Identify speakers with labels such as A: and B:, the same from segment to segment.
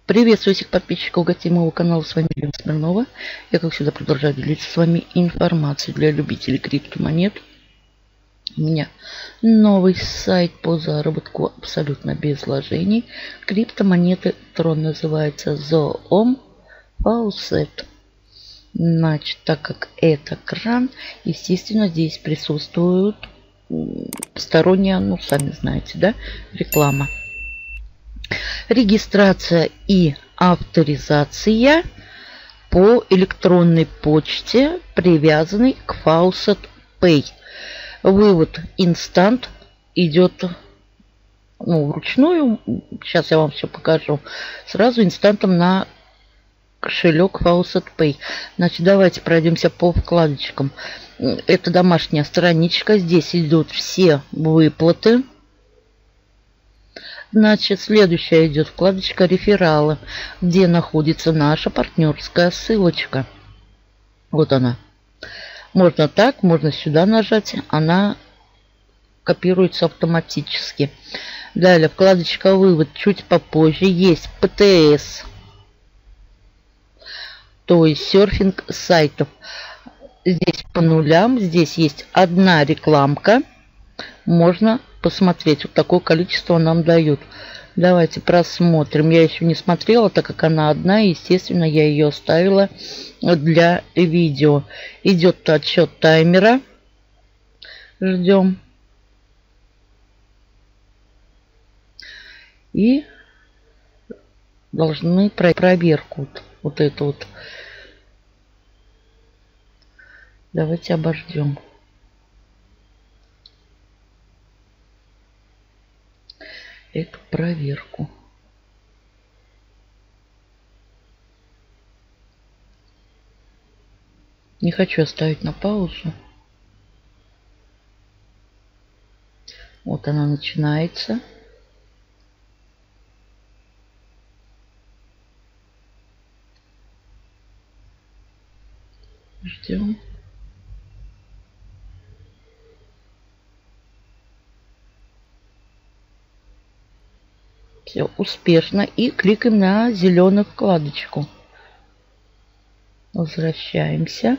A: Приветствую всех подписчиков гостей моего канала. С вами Елена Смирнова. Я, как всегда, продолжаю делиться с вами информацией для любителей криптомонет. У меня новый сайт по заработку абсолютно без вложений. Криптомонеты Tron называется Zoom Faucet. Значит, так как это кран, естественно, здесь присутствует посторонняя, ну, сами знаете, да, реклама. Регистрация и авторизация по электронной почте, привязанной к Faucet Pay. Вывод инстант идет вручную. Сейчас я вам все покажу. Сразу инстантом на кошелек Faucet Pay. Значит, давайте пройдемся по вкладочкам. Это домашняя страничка. Здесь идут все выплаты. Значит, следующая идет вкладочка рефералы, где находится наша партнерская ссылочка. Вот она. Можно так, можно сюда нажать. Она копируется автоматически. Далее вкладочка вывод. Чуть попозже есть ПТС. То есть серфинг сайтов. Здесь по нулям. Здесь есть одна рекламка. Можно посмотреть. Вот такое количество нам дают. Давайте просмотрим. Я еще не смотрела, так как она одна. Естественно, я ее оставила для видео. Идет отсчет таймера. Ждем. И должны проверку. Вот это вот. Давайте обождем. Эту проверку. Не хочу оставить на паузу. Вот она начинается. Ждем. Все успешно. И кликаем на зеленую вкладочку. Возвращаемся.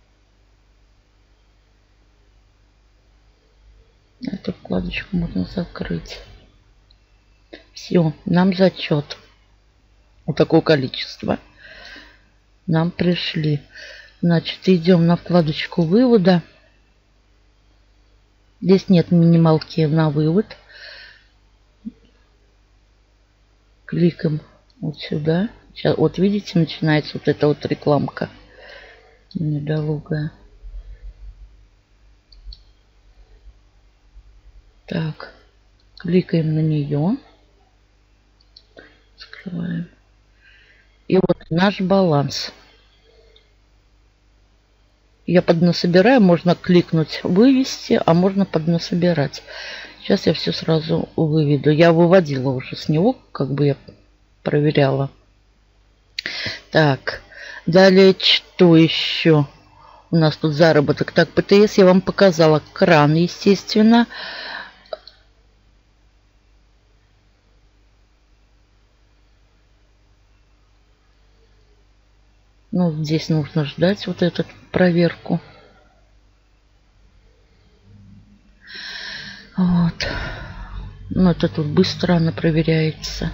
A: Эту вкладочку можно закрыть. Все, нам зачет. Вот такое количество нам пришли. Значит, идем на вкладочку вывода. Здесь нет минималки на вывод. Кликаем вот сюда. Сейчас, вот видите, начинается вот эта вот рекламка недолгая. Так, кликаем на нее. Скрываем. И вот наш баланс. Я поднасобираю. Можно кликнуть вывести, а можно поднасобирать. Сейчас я все сразу выведу. Я выводила уже с него, как бы я проверяла. Так, далее что еще? У нас тут заработок. Так, ПТС я вам показала. Кран, естественно. Ну, здесь нужно ждать вот эту проверку. Вот. Ну, это тут быстро она проверяется.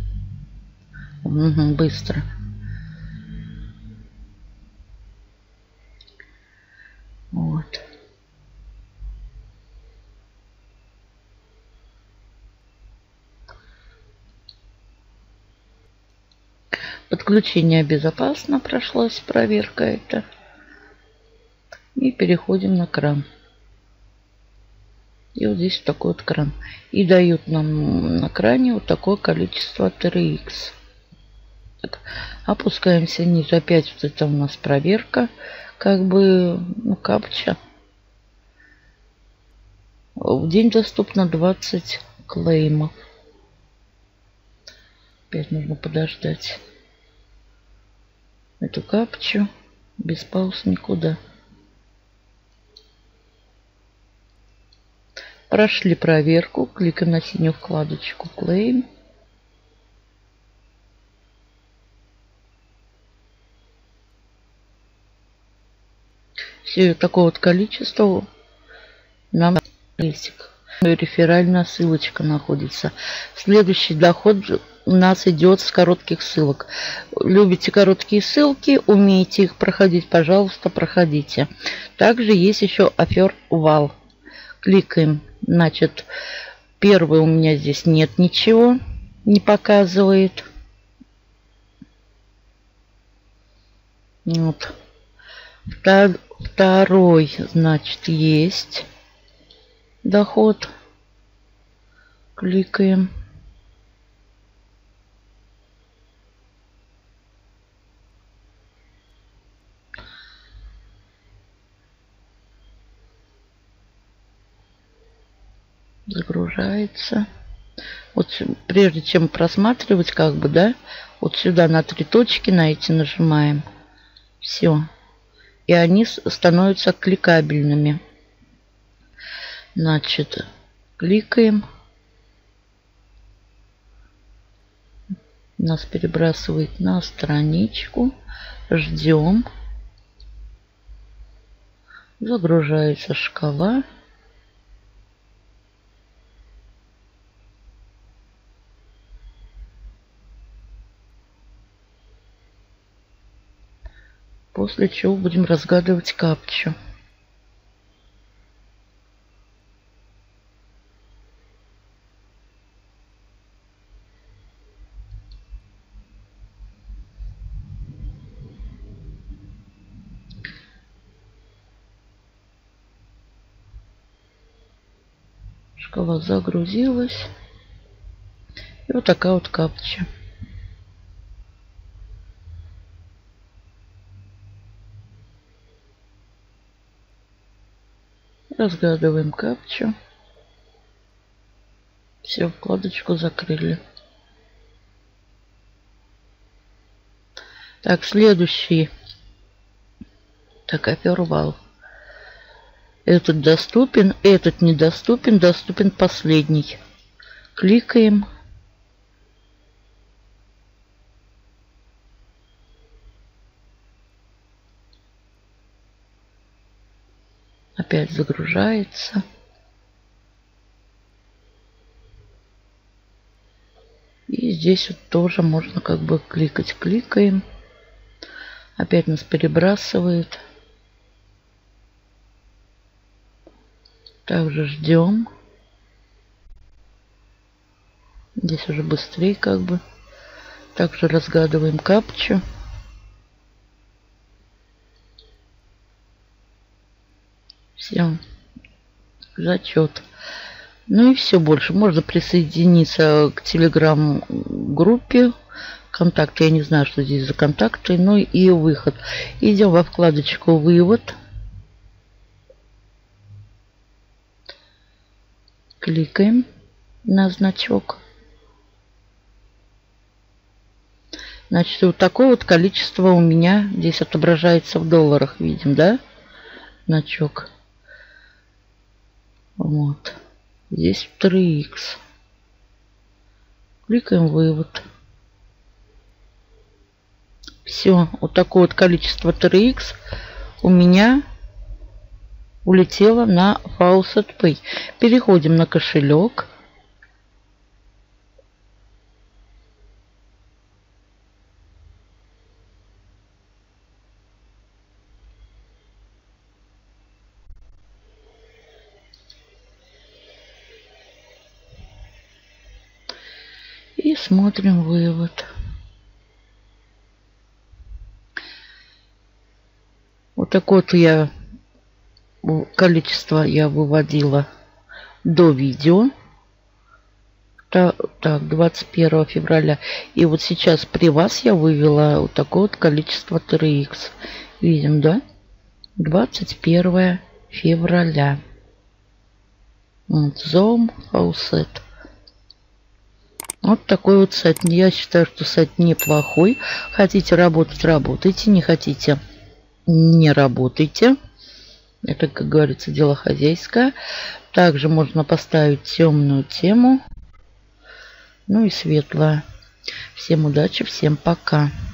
A: Угу, быстро. Вот. Подключение безопасно, прошлась проверка это. И переходим на кран. И вот здесь такой вот кран. И дают нам на кране вот такое количество TRX. Так, опускаемся вниз. Опять вот это у нас проверка. Как бы, ну, капча. В день доступно 20 клеймов. Опять нужно подождать эту капчу. Без пауз никуда. Прошли проверку. Кликаем на синюю вкладочку Claim. Все такое вот количество нам листик. Реферальная ссылочка находится. Следующий доход у нас идет с коротких ссылок. Любите короткие ссылки, умеете их проходить, пожалуйста, проходите. Также есть еще Offer Wall. Кликаем. Значит, первый у меня здесь нет ничего, не показывает. Вот. Второй, значит, есть доход. Кликаем. Загружается. Вот прежде чем просматривать, как бы, да, вот сюда на 3 точки на эти нажимаем. Все. И они становятся кликабельными. Значит, кликаем. Нас перебрасывает на страничку. Ждем. Загружается шкала. После чего будем разгадывать капчу. Шкала загрузилась. И вот такая вот капча. Разгадываем капчу. Все, вкладочку закрыли. Так, следующий. Так, Offer Wall. Этот доступен, этот недоступен, доступен последний. Кликаем. Опять загружается. И здесь вот тоже можно как бы кликать. Кликаем. Опять нас перебрасывает. Также ждем. Здесь уже быстрее как бы. Также разгадываем капчу. Все. Зачет. Ну и все, больше. Можно присоединиться к телеграм-группе. Контакты. Я не знаю, что здесь за контакты. Ну и выход. Идем во вкладочку «Вывод». Кликаем на значок. Значит, вот такое вот количество у меня здесь отображается в долларах. Видим, да? Значок. Вот. Здесь 3х. Кликаем «Вывод». Все. Вот такое вот количество 3х у меня улетело на Faucet Pay. Переходим на кошелек. И смотрим вывод. Вот такое вот я количество я выводила до видео. Так, 21 февраля. И вот сейчас при вас я вывела вот такое вот количество 3х. Видим, да? 21 февраля. Вот, Zoom Faucet. Вот такой вот сайт. Я считаю, что сайт неплохой. Хотите работать, работайте. Не хотите, не работайте. Это, как говорится, дело хозяйское. Также можно поставить темную тему. Ну и светлая. Всем удачи, всем пока.